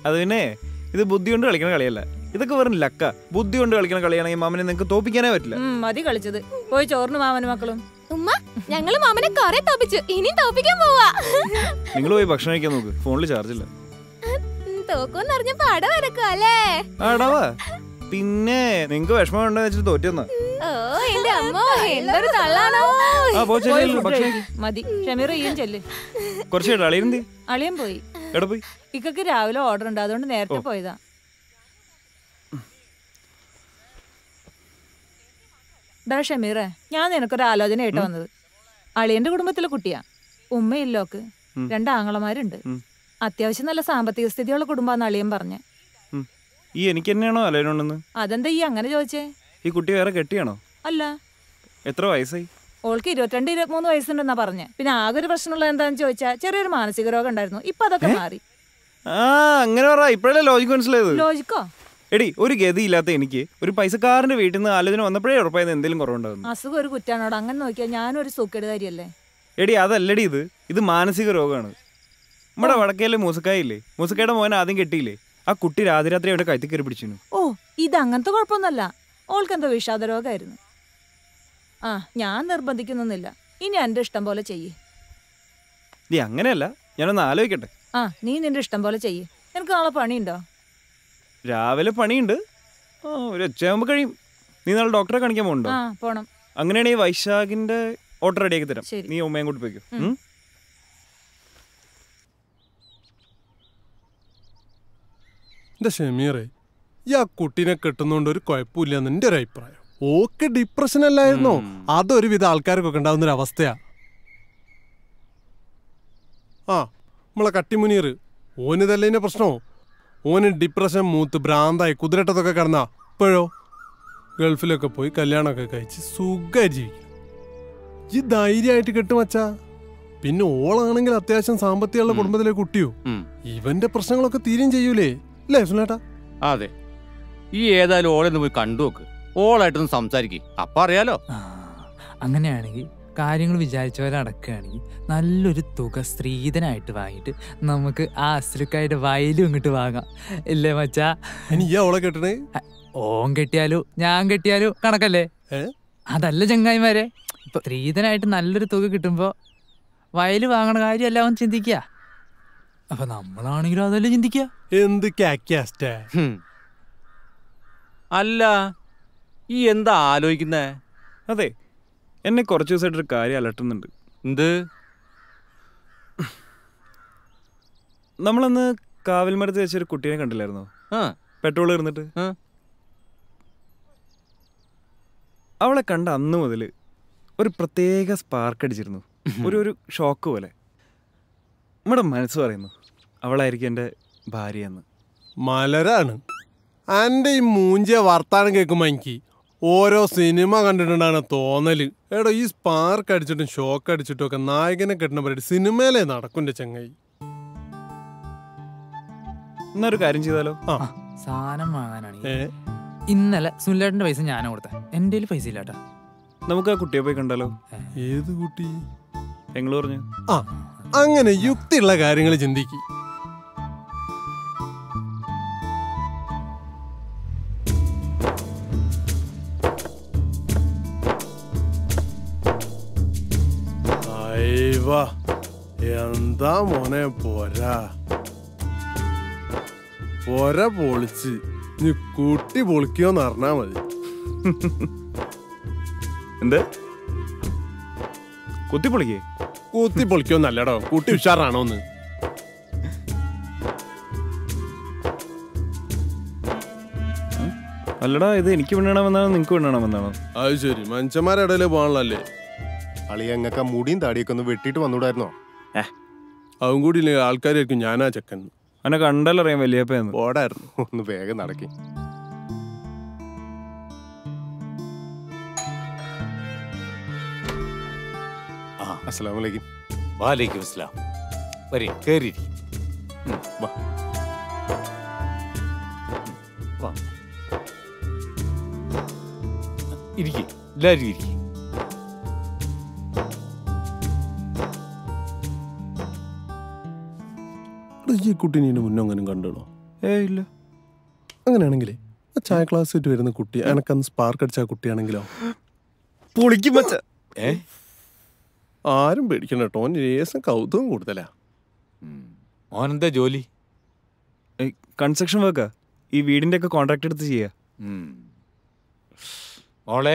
അത് പിന്നെ ഇത് ബുദ്ധി കൊണ്ട് കളിക്കണ കളിയല്ല, ഇതൊക്കെ വെറും ലക്ക. ബുദ്ധി കൊണ്ട് കളിക്കണ കളിയാണെങ്കിൽ മാമനെ നിങ്ങൾക്ക് തോപ്പിക്കാനേ പറ്റില്ല. മതി കളിച്ചത്. പോയി ചോറിന് മാമനും മക്കളും. ഉമ്മ, ഞങ്ങള് മാമനെ കുറെ തോപ്പിച്ചു, ഇനി തോപ്പിക്കാൻ പോവാ. നിങ്ങൾ പോയി ഭക്ഷണം കഴിക്കാൻ നോക്ക്, ഫോണിൽ ചാർജ് ഇല്ല. തോക്കുമെന്ന് അറിഞ്ഞ പടം വരക്കും അല്ലേ? ആടാവാ, പിന്നെ നിങ്ങക്ക് വിഷമം ഉണ്ടെന്ന് വെച്ചിട്ട് തോറ്റെന്നാ. ഓ എന്റെ അമ്മോ, എന്തൊരു തള്ളാണോ. മതി ഷമീർ, ഈയും ചെല്ല്. കുറച്ച് അളിയന്തി അളിയൻ പോയി. എവിടെ പോയി? ഇക്കക്ക് രാവിലെ ഓർഡർ ഉണ്ട്, അതുകൊണ്ട് നേരത്തെ പോയതാ. ഡാ ഷമീറെ, ഞാൻ നിനക്കൊരു ആലോചന ആയിട്ട് വന്നത്. അളിയന്റെ കുടുംബത്തിലെ കുട്ടിയാ, ഉമ്മയില്ലോക്ക്, 2 ആങ്ങളമാരുണ്ട്. അത്യാവശ്യം നല്ല സാമ്പത്തിക സ്ഥിതിയുള്ള കുടുംബാന്ന് അളിയൻ പറഞ്ഞ. ഈ എനിക്ക് തന്നെയാണോ അലയനുണ്ടെന്ന്? അതെന്താ ഈ അങ്ങനെ ചോദിച്ചേ? ഈ കുട്ടി വേറെ കെട്ടിയാണോ? അല്ല. എത്ര വയസ്സായി? ഓൾക്ക് 22-23 വയസ്സുണ്ടെന്നാ പറഞ്ഞേ. പിന്നെ ആകെ ഒരു പ്രശ്നമുള്ള എന്താന്ന് ചോദിച്ചാ ചെറിയൊരു മാനസിക രോഗം ഉണ്ടായിരുന്നു. ഇപ്പൊ അതൊക്കെ മാറി. അങ്ങനെ പറ, ഇപ്പഴല്ലേ ലോജിക്ക് മനസ്സിലായത്. ലോജിക്കോ? എടി, ഒരു ഗതിയില്ലാത്ത എനിക്ക് ഒരു പൈസക്കാരന്റെ വീട്ടിൽ നിന്ന് ആലോചന വന്നപ്പോഴേ ഉറപ്പായത് എന്തെങ്കിലും കുറവുണ്ടാകുന്നു. അസുഖം ഒരു കുറ്റാണോട്? അങ്ങനെ നോക്കിയാൽ ഞാനൊരു സൂക്കേടുകാരിയല്ലേ? എടി അതല്ലടി, ഇത് മാനസിക രോഗമാണ്. നമ്മുടെ വടക്കേലെ മൂസക്കായില്ലേ, മൂസക്കയുടെ മോനെ ആദ്യം കെട്ടിയില്ലേ, ആ കുട്ടി രാത്രി അവിടെ കഴുത്തി കയറി പിടിച്ചിരുന്നു. ഓ, ഇത് അങ്ങനത്തെ കുഴപ്പമൊന്നുമല്ല. ഓൾക്കെന്തോ വിഷാദ രോഗമായിരുന്നു. ഞാൻ നിർബന്ധിക്കുന്നൊന്നുമില്ല. ഇനി എന്റെ ഇഷ്ടം പോലെ ചെയ്യേ. നീ അങ്ങനെയല്ല, ഞാനൊന്ന് ആലോചിക്കട്ടെ. നീ നിന്റെ ഇഷ്ടം പോലെ ചെയ്യേ. നിനക്ക് നാളെ പണിയുണ്ടോ? രാവിലെ പണിയുണ്ട്, ഒരു ഉച്ചയാകുമ്പോ കഴിയും. നീ നാളെ ഡോക്ടറെ കാണിക്കാൻ പോകണ്ടോ? പോണം. അങ്ങനെയാണെങ്കിൽ വൈശാഖിന്റെ ഓർഡർ റെഡിയാക്കി തരാം. നീ ഉമ്മയും കൂട്ടി പോയിക്കോ. എന്റെ ഷമീറെ, ഈ ആ കുട്ടീനെ കെട്ടുന്നോണ്ട് ഒരു കുഴപ്പമില്ലെന്ന് എന്റെ ഒരു അഭിപ്രായം. ഓക്കെ ഡിപ്രഷൻ അല്ലായിരുന്നോ? അതൊരുവിധ ആൾക്കാർക്കൊക്കെ ഉണ്ടാവുന്ന ഒരു അവസ്ഥയാ. നമ്മളെ കട്ടിമുനീർ, ഓന് തല്ലിന്റെ പ്രശ്നമോ? ഓന് ഡിപ്രഷൻ മൂത്ത് ഭ്രാന്തായി കുതിരട്ടത്തൊക്കെ കിടന്നാ ഇപ്പോഴോ ഗൾഫിലൊക്കെ പോയി കല്യാണമൊക്കെ കഴിച്ച് സുഖമായി ജീവിക്കും. ഈ ധൈര്യമായിട്ട് കെട്ടുമച്ചാ. പിന്നെ ഓളാണെങ്കിൽ അത്യാവശ്യം സാമ്പത്തികമുള്ള കുടുംബത്തിലെ കുട്ടിയോ, ഇവന്റെ പ്രശ്നങ്ങളൊക്കെ തീരെയും ചെയ്യൂലേ, അല്ലേ സുനേട്ടാ? അതെ. ഈ ഏതായാലും ഓളെന്ന് പോയി കണ്ടു നോക്ക്, ഓളായിട്ടൊന്ന് സംസാരിക്കും, അപ്പൊ അറിയാലോ. അങ്ങനെയാണെങ്കിൽ കാര്യങ്ങൾ വിചാരിച്ച പോലെ നടക്കുകയാണെങ്കിൽ നല്ലൊരു തുക സ്ത്രീധനായിട്ട് വാങ്ങിയിട്ട് നമുക്ക് ആ അസുരക്കായിട്ട് വയലും ഇങ്ങോട്ട് വാങ്ങാം, ഇല്ലേ മച്ചാ? ഓളെ കെട്ടണേ? ഓൻ കെട്ടിയാലോ ഞാൻ കെട്ടിയാലോ കണക്കല്ലേ? അതല്ല ചങ്ങായിമാരെ, ഇപ്പൊ സ്ത്രീധനായിട്ട് നല്ലൊരു തുക കിട്ടുമ്പോ വയല് വാങ്ങണ കാര്യം എല്ലാവരും ചിന്തിക്കുക. അപ്പൊ നമ്മളാണെങ്കിലും അതല്ലേ ചിന്തിക്കുക. എന്ത് കാക്യാസ്റ്റേ? അല്ല, ഈ എന്താ ആലോചിക്കുന്നേ? അതെ, എന്നെ കുറച്ച് ദിവസമായിട്ടൊരു കാര്യം അലട്ടുന്നുണ്ട്. എന്ത്? നമ്മളന്ന് കാവൽമരത്ത് വെച്ചൊരു കുട്ടീനെ കണ്ടില്ലായിരുന്നോ, പെട്രോൾ ഇരുന്നിട്ട്? അവളെ കണ്ട അന്ന് മുതൽ ഒരു പ്രത്യേക സ്പാർക്ക് അടിച്ചിരുന്നു, ഒരു ഷോക്ക് പോലെ. നമ്മുടെ മനസ്സ് പറയുന്നു അവളായിരിക്കും എൻ്റെ ഭാര്യയെന്ന്. മലരാണ് എൻ്റെ ഈ മൂഞ്ചിയ വർത്താനം കേൾക്കുമ്പോ എനിക്ക് ഓരോ സിനിമ കണ്ടിട്ടുണ്ടാണ് തോന്നല്. എടോ, ഈ സ്പാർക്ക് അടിച്ചിട്ടും ഷോക്ക് അടിച്ചിട്ടും ഒക്കെ നായകനെ കെട്ടുന്ന പരിപാടി സിനിമയിലേ നടക്കുന്റെ ചങ്ങായി. എന്നൊരു കാര്യം ചെയ്താലോ? സാധനം വാങ്ങാനാണ്. ഇന്നലെ സുനിലേട്ടന്റെ പൈസ ഞാനാ കൊടുത്ത, എന്റെ പൈസ ഇല്ലാട്ടാ. നമുക്ക് ആ കുട്ടിയെ പോയി കണ്ടാലോ? ഏത് കുട്ടി? ഞങ്ങൾ പറഞ്ഞു. അങ്ങനെ യുക്തിയുള്ള കാര്യങ്ങൾ ചിന്തിക്കും. എന്താ മോനെ പോരാ പോരാ പൊളിച്ച് നീ കുട്ടി പൊളിക്കോന്ന് അറിഞ്ഞാ മതി. എന്ത് കുത്തി പൊളിക്കേ? കുത്തി പൊളിക്കോന്നല്ലടോ, കുട്ടി ഉഷാറാണോന്ന്. അല്ലടാ, ഇത് എനിക്ക് വേണമെന്നാണോ നിനക്ക് വേണമെന്നാണോ? അത് ശരി, മനുഷ്യന്മാരുടെ ഇടയില് പോകാനല്ലേ? അളിയങ്ങക്ക മുടിയും താടിയൊക്കെ ഒന്ന് വെട്ടിട്ട് വന്നൂടായിരുന്നോ? അതും കൂടി ഇല്ലേ ആൾക്കാരായിരിക്കും ഞാനാ ചെക്കൻ. അവനെ കണ്ടല്ലറിയാം വലിയപ്പന്ന്. ഓടായിരുന്നു. ഒന്ന് വേഗം നടക്കി. അസ്സലാമലൈക്കും. വാലൈക്കും അസ്സലാം. വരി, കേറി. ഇരിക്കും, എല്ലാവരും ഇരിക്കും. ഈ കുട്ടീനെ മുന്നേ അങ്ങനെ കണ്ടോ? ഇല്ല. അങ്ങനെയാണെങ്കിലേ ആ ചായ ക്ലാസ് ഇട്ട് വരുന്ന കുട്ടി എനക്കന്ന് സ്പാർക്ക് അടിച്ച കുട്ടിയാണെങ്കിലോ? പൊളിക്കും മച്ച. ആരും പേടിക്കണ്ട കേട്ടോ, ഓൻ രേസം കൗതുകം കൂടുതലാ. ഓനെന്താ ജോലി? കൺസ്ട്രക്ഷൻ വർക്കാ. ഈ വീടിന്റെ ഒക്കെ കോൺട്രാക്ട് എടുത്ത് ചെയ്യാ. ഓളെ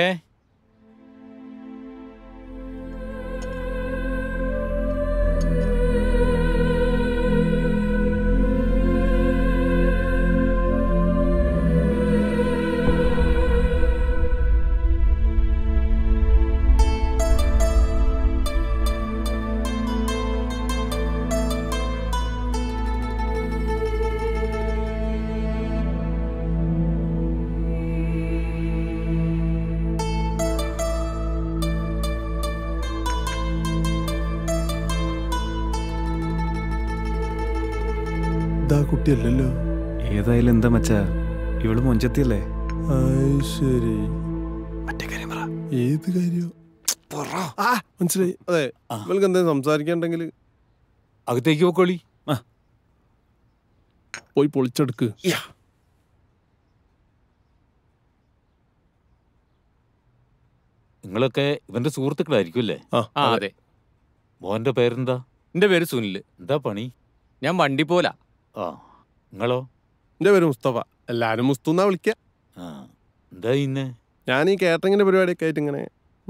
ഇതാ കുട്ടിയല്ലല്ലോ. ഏതായാലും എന്താ മച്ചാ, ഇവള് മൊഞ്ചത്തിയല്ലേ? ശരി, ഏത് കാര്യോ മനസ്സിലായി. അതെ, ഇവൾക്ക് എന്തെങ്കിലും സംസാരിക്കണ്ടെങ്കിൽ അകത്തേക്ക് പോക്കോളി. പോയി പൊളിച്ചെടുക്ക്. നിങ്ങളൊക്കെ ഇവന്റെ സുഹൃത്തുക്കളായിരിക്കും അല്ലേ? അതെ. മോന്റെ പേരെന്താ? എന്റെ പേര് സുനില്. എന്താ പണി? ഞാൻ വണ്ടി പോലാ. നിങ്ങളോ? എന്റെ പേര് മുസ്തഫ. എല്ലാരും മുസ്തുന്നാ വിളിക്ക. എന്താ ഇന്ന്? ഞാൻ ഈ കാറ്ററിങ്ങിന്റെ പരിപാടിയൊക്കെ ആയിട്ട് ഇങ്ങനെ.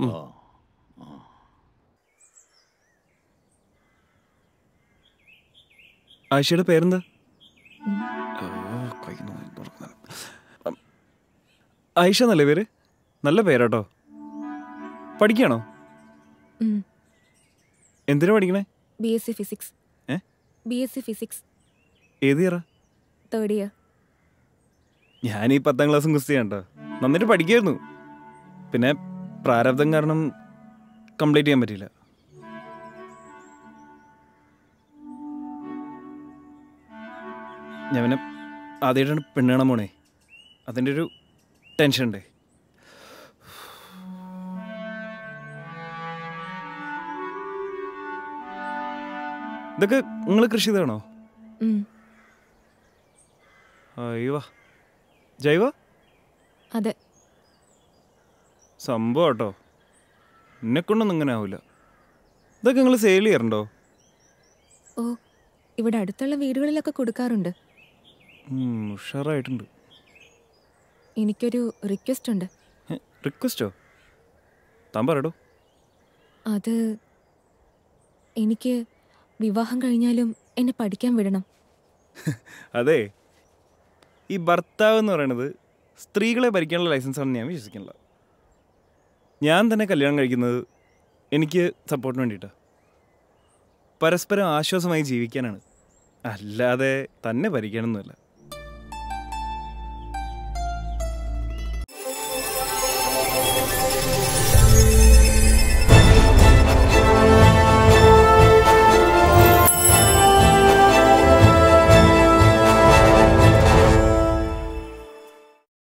ആയിഷയുടെ പേരെന്താ? ആയിഷ എന്നല്ലേ പേര്? നല്ല പേരാട്ടോ. പഠിക്കാണോ? എന്തിനാ പഠിക്കണേ? BSc physics. BSc physics. ഏത് ഇയറാ? 3rd year. ഞാൻ ഈ 10ാം ക്ലാസ്സും കുസ്തിയാണ് കേട്ടോ. നന്നായിട്ട് പഠിക്കായിരുന്നു. പിന്നെ പ്രാരബ്ധം കാരണം കംപ്ലീറ്റ് ചെയ്യാൻ പറ്റിയില്ല. ഞാൻ പിന്നെ ആദ്യമായിട്ടാണ് പെണ്ണ് കാണാൻ പോണേ. അതിൻ്റെ ഒരു ടെൻഷൻ ഉണ്ട്. ഇതൊക്കെ നിങ്ങൾ കൃഷി ചെയ്താണോ? അയ്യോ, ജൈവ? അതെ. സംഭവം കേട്ടോ, എന്നെക്കൊണ്ടൊന്നും ഇങ്ങനെ ആവില്ല. ഇതൊക്കെ നിങ്ങൾ സെയിൽ ചെയ്യാറുണ്ടോ? ഓ, ഇവിടെ അടുത്തുള്ള വീടുകളിലൊക്കെ കൊടുക്കാറുണ്ട്. ഉഷാറായിട്ടുണ്ട്. എനിക്കൊരു റിക്വസ്റ്റ് ഉണ്ട്. റിക്വസ്റ്റോ? താൻ പറയടോ. അത് എനിക്ക് വിവാഹം കഴിഞ്ഞാലും എന്നെ പഠിക്കാൻ വിടണം. അതെ, ഈ ഭർത്താവ് എന്ന് പറയുന്നത് സ്ത്രീകളെ ഭരിക്കാനുള്ള ലൈസൻസാണെന്ന് ഞാൻ വിശ്വസിക്കുന്നില്ല. ഞാൻ തന്നെ കല്യാണം കഴിക്കുന്നത് എനിക്ക് സപ്പോർട്ടിന് വേണ്ടിയിട്ടാണ്. പരസ്പരം ആശ്വാസമായി ജീവിക്കാനാണ്, അല്ലാതെ തന്നെ ഭരിക്കാനൊന്നുമല്ല.